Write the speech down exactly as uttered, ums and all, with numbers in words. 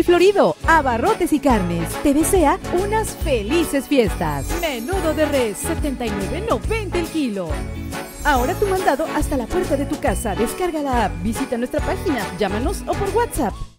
El Florido, Abarrotes y Carnes, te desea unas felices fiestas. Menudo de res, setenta y nueve noventa el kilo. Ahora tu mandado hasta la puerta de tu casa. Descarga la app, visita nuestra página, llámanos o por WhatsApp.